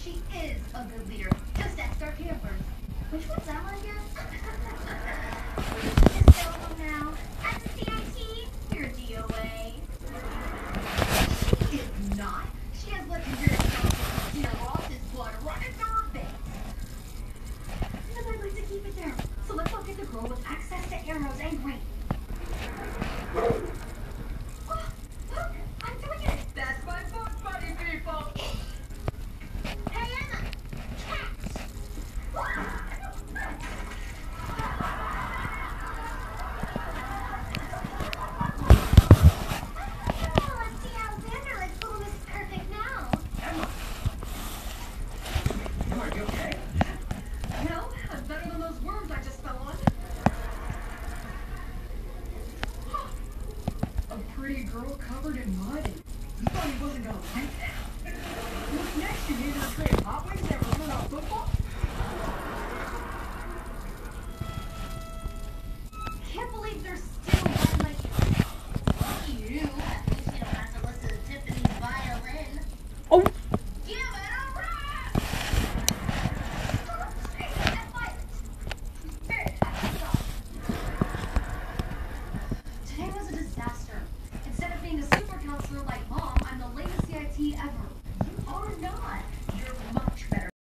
She is a good leader. Just ask our campers. Which one's that one again? Just go home now. As a CIT, you're DOA. She is not. She has legendary Christina Ross's blood running through her veins. And I'd like to keep it there. So let's go get the girl with access to arrows and grain. Oh, look, I'm doing it. That's my book, buddy people. Hey, Emma. Catch. Oh, let's see how Vanderlip's bloom is perfect now. Emma! Are you okay? No, I'm better than those worms I just fell on. A pretty girl covered in mud? You thought he wasn't gonna like that? What's next? You needed to trade hot wings and run out football? Can't believe they're still on my... You, at least you don't have to listen to Tiffany's violin. Oh, Give it a rap! That's violent. Very fast. Today was a disaster. Instead of being a super counselor like Mom, I'm the latest CIT ever. You are not.